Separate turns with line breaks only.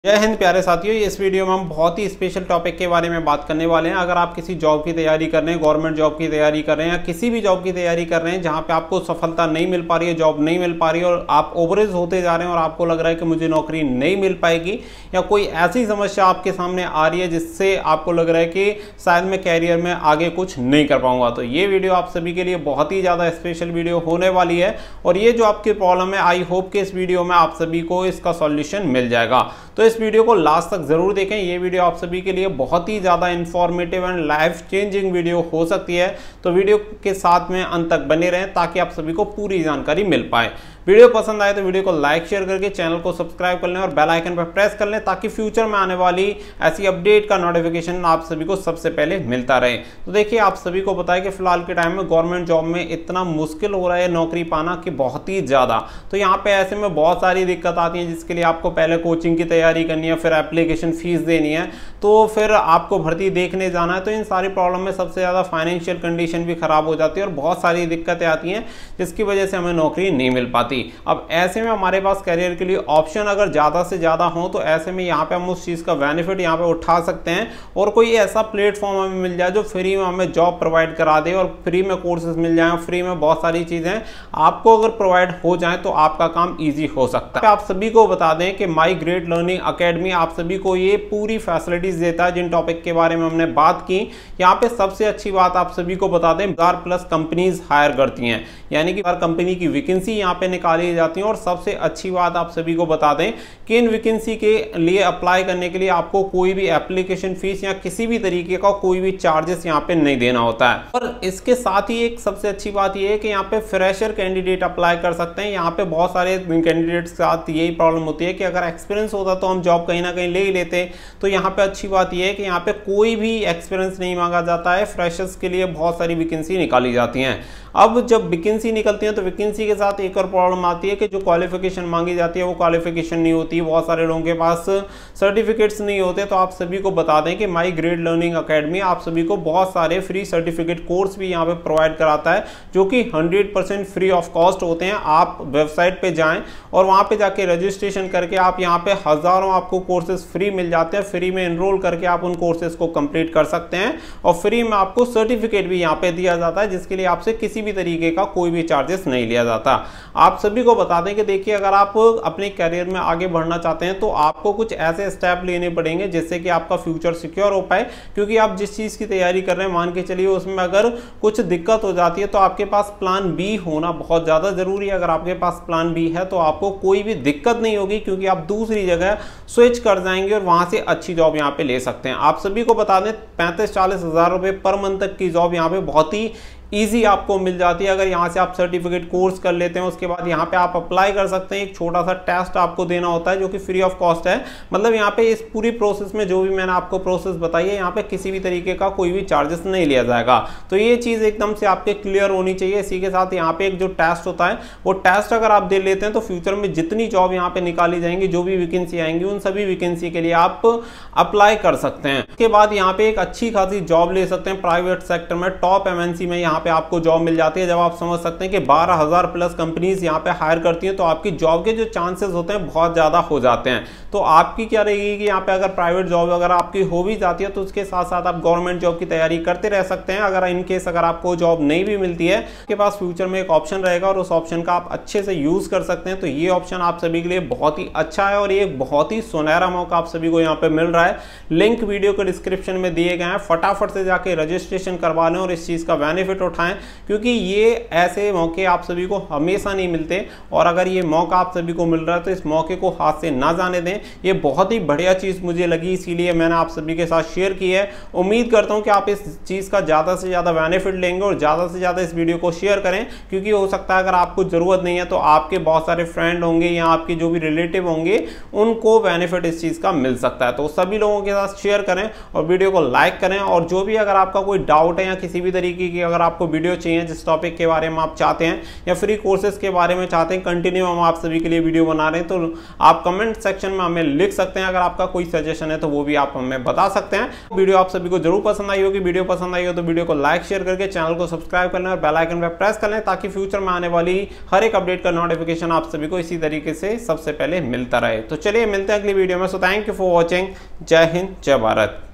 जय हिंद प्यारे साथियों, इस वीडियो में हम बहुत ही स्पेशल टॉपिक के बारे में बात करने वाले हैं। अगर आप किसी जॉब की तैयारी कर रहे हैं, गवर्नमेंट जॉब की तैयारी कर रहे हैं या किसी भी जॉब की तैयारी कर रहे हैं जहां पे आपको सफलता नहीं मिल पा रही है, जॉब नहीं मिल पा रही है और आप ओवरेज होते जा रहे हैं और आपको लग रहा है कि मुझे नौकरी नहीं मिल पाएगी या कोई ऐसी समस्या आपके सामने आ रही है जिससे आपको लग रहा है कि शायद मैं कैरियर में आगे कुछ नहीं कर पाऊंगा, तो ये वीडियो आप सभी के लिए बहुत ही ज़्यादा स्पेशल वीडियो होने वाली है। और ये जो आपकी प्रॉब्लम है, आई होप कि इस वीडियो में आप सभी को इसका सॉल्यूशन मिल जाएगा। तो इस वीडियो को लास्ट तक जरूर देखें। ये वीडियो आप सभी के लिए बहुत ही ज्यादा informative and life changing video हो सकती है, तो वीडियो के साथ में अंत तक बने रहें ताकि आप सभी को पूरी जानकारी मिल पाए। वीडियो पसंद आए तो वीडियो को लाइक शेयर करके चैनल को सब्सक्राइब कर लें और बेल आइकन पर प्रेस कर लें ताकि फ्यूचर में आने वाली ऐसी अपडेट का नोटिफिकेशन आप सभी को सबसे पहले मिलता रहे। तो देखिए, आप सभी को पता है कि फिलहाल के टाइम में गवर्नमेंट जॉब में इतना मुश्किल हो रहा है नौकरी पाना कि बहुत ही ज़्यादा। तो यहाँ पे ऐसे में बहुत सारी दिक्कत आती है जिसके लिए आपको पहले कोचिंग की तैयारी करनी है, फिर एप्लीकेशन फीस देनी है, तो फिर आपको भर्ती देखने जाना है। तो इन सारी प्रॉब्लम में सबसे ज़्यादा फाइनेंशियल कंडीशन भी खराब हो जाती है और बहुत सारी दिक्कतें आती हैं जिसकी वजह से हमें नौकरी नहीं मिल पाती। अब ऐसे में हमारे पास करियर के लिए ऑप्शन अगर ज़्यादा से ज़्यादा हो तो ऐसे में यहाँ पे हम उस चीज़ का बेनिफिट यहाँ पे उठा सकते हैं और कोई ऐसा प्लेटफॉर्म हमें मिल जाए जो फ्री में हमें जॉब प्रोवाइड करा दे और फ्री में कोर्सेज मिल जाए, फ्री में बहुत सारी चीज़ें आपको अगर प्रोवाइड हो जाए तो आपका काम ईजी हो सकता है। आप सभी को बता दें कि माई ग्रेट लर्निंग अकेडमी आप सभी को ये पूरी फैसिलिटीज देता है जिन टॉपिक के बारे में हमने बात की। यहाँ पे सबसे अच्छी बात आप सभी को बता दें, 1000+ कंपनीज हायर करती हैं, यानी कि हर कंपनी की वैकेंसी यहाँ पे निकाली जाती है। और सबसे अच्छी बात आप सभी को बता दें कि इन वैकेंसी के लिए अप्लाई करने के लिए आपको कोई भी एप्लीकेशन फीस या किसी भी तरीके का कोई भी चार्जेस यहाँ पे नहीं देना होता है। और इसके साथ ही एक सबसे अच्छी बात यह है कि यहाँ पे फ्रेशर कैंडिडेट अप्लाई कर सकते हैं। यहाँ पे बहुत सारे कैंडिडेट्स के साथ यही प्रॉब्लम होती है कि अगर एक्सपीरियंस होता तो हम जॉब कहीं ना कहीं ले ही लेते। तो यहाँ पे अच्छी बात यह है कि यहाँ पे कोई भी एक्सपीरियंस नहीं मांगा जाता है, फ्रेशर्स के लिए बहुत सारी वैकेंसी निकाली जाती हैं। अब जब वैकेंसी निकलती है तो वैकेंसी के साथ एक और प्रॉब्लम आती है कि जो क्वालिफिकेशन मांगी जाती है वो क्वालिफिकेशन नहीं होती, बहुत सारे लोगों के पास सर्टिफिकेट्स नहीं होते। तो आप सभी को बता दें कि माई ग्रेट लर्निंग अकेडमी आप सभी को बहुत सारे फ्री सर्टिफिकेट कोर्स भी यहाँ पे प्रोवाइड कराता है जो कि 100% फ्री ऑफ कॉस्ट होते हैं। आप वेबसाइट पे जाएं और वहाँ पे जाके रजिस्ट्रेशन करके आप यहाँ पे हजारों आपको कोर्सेज फ्री मिल जाते हैं। फ्री में एनरोल करके आप उन कोर्सेज को कंप्लीट कर सकते हैं और फ्री में आपको सर्टिफिकेट भी यहाँ पे दिया जाता है जिसके लिए आपसे किसी भी तरीके का कोई भी चार्जेस नहीं लिया जाता। आप सभी को बता दें कि देखिए, अगर आप अपने करियर में आगे बढ़ना चाहते हैं तो आपको कुछ ऐसे स्टेप लेने पड़ेंगे जिससे कि आपका फ्यूचर सिक्योर हो पाए। क्योंकि आप जिस चीज की तैयारी कर रहे हैं, मान के चलिए उसमें अगर कुछ दिक्कत हो जाती है तो आपके पास प्लान बी होना बहुत ज्यादा जरूरी है। अगर आपके पास प्लान बी है तो आपको कोई भी दिक्कत नहीं होगी क्योंकि आप दूसरी जगह स्विच कर जाएंगे और वहां से अच्छी जॉब यहाँ पे ले सकते हैं। आप सभी को बता दें 35-40 हज़ार रुपए पर मंथ तक की जॉब यहाँ पे बहुत ही ईजी आपको मिल जाती है। अगर यहाँ से आप सर्टिफिकेट कोर्स कर लेते हैं उसके बाद यहाँ पे आप अप्लाई कर सकते हैं। एक छोटा सा टेस्ट आपको देना होता है जो कि फ्री ऑफ कॉस्ट है। मतलब यहाँ पे इस पूरी प्रोसेस में जो भी मैंने आपको प्रोसेस बताई है, यहाँ पे किसी भी तरीके का कोई भी चार्जेस नहीं लिया जाएगा। तो ये चीज़ एकदम से आपके क्लियर होनी चाहिए। इसी के साथ यहाँ पे एक जो टेस्ट होता है वो टेस्ट अगर आप दे लेते हैं तो फ्यूचर में जितनी जॉब यहाँ पे निकाली जाएंगी, जो भी वैकेंसी आएंगी, उन सभी वैकेंसी के लिए आप अप्लाई कर सकते हैं। उसके बाद यहाँ पे एक अच्छी खासी जॉब ले सकते हैं प्राइवेट सेक्टर में, टॉप MNC में यहाँ पे आपको जॉब मिल जाती है। जब आप समझ सकते हैं कि 12,000+ कंपनीज यहाँ पे हायर करती हैं तो आपकी जॉब के जो चांसेस होते हैं बहुत ज्यादा हो जाते हैं। तो आपकी क्या रहेगी कि यहाँ पे अगर प्राइवेट जॉब अगर आपकी हो भी जाती है तो उसके साथ साथ आप गवर्नमेंट जॉब की तैयारी करते रह सकते हैं। अगर इनकेस अगर आपको जॉब नहीं भी मिलती है, आपके पास फ्यूचर में एक ऑप्शन रहेगा और उस ऑप्शन का आप अच्छे से यूज कर सकते हैं। तो ये ऑप्शन आप सभी के लिए बहुत ही अच्छा है और ये बहुत ही सुनहरा मौका आप सभी को यहाँ पे मिल रहा है। लिंक वीडियो के डिस्क्रिप्शन में दिए गए हैं, फटाफट से जाके रजिस्ट्रेशन करवा लें और इस चीज का बेनिफिट उठाएं क्योंकि ये ऐसे मौके आप सभी को हमेशा नहीं मिलते। और अगर ये मौका आप सभी को मिल रहा है तो इस मौके को हाथ से ना जाने दें। ये बहुत ही बढ़िया चीज मुझे लगी, इसीलिए मैंने आप सभी के साथ शेयर की है। उम्मीद करता हूं कि आप इस चीज का ज्यादा से ज्यादा बेनिफिट लेंगे और ज्यादा से ज्यादा इस वीडियो को शेयर करें क्योंकि हो सकता है अगर आपको जरूरत नहीं है तो आपके बहुत सारे फ्रेंड होंगे या आपके जो भी रिलेटिव होंगे उनको बेनिफिट इस चीज का मिल सकता है। तो सभी लोगों के साथ शेयर करें और वीडियो को लाइक करें। और जो भी अगर आपका कोई डाउट है या किसी भी तरीके की अगर आपको आपको वीडियो चाहिए जिस टॉपिक के बारे में आप चाहते हैं, या फ्री कोर्सेज के बारे में चाहते हैं, कंटिन्यू हम आप सभी के लिए वीडियो बना रहे हैं, तो आप कमेंट सेक्शन में हमें लिख सकते हैं। अगर आपका कोई सजेशन है तो वो भी आप हमें बता सकते हैं। वीडियो आप सभी को जरूर पसंद आई होगी। वीडियो पसंद आई हो तो वीडियो को लाइक शेयर करके चैनल को सब्सक्राइब कर लें और बेल आइकन पर प्रेस कर लें, ताकि फ्यूचर में आने वाली हर एक अपडेट का नोटिफिकेशन आप सभी को इसी तरीके से सबसे पहले मिलता रहे। तो चलिए मिलते हैं अगली वीडियो में। So thank you for watching. जय हिंद, जय भारत।